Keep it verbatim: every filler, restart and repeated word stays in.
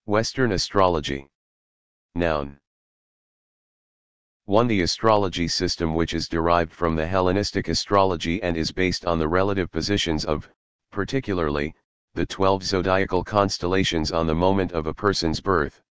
Western astrology. Noun. one. The astrology system, which is derived from the Hellenistic astrology and is based on the relative positions of, particularly, the twelve zodiacal constellations on the moment of a person's birth.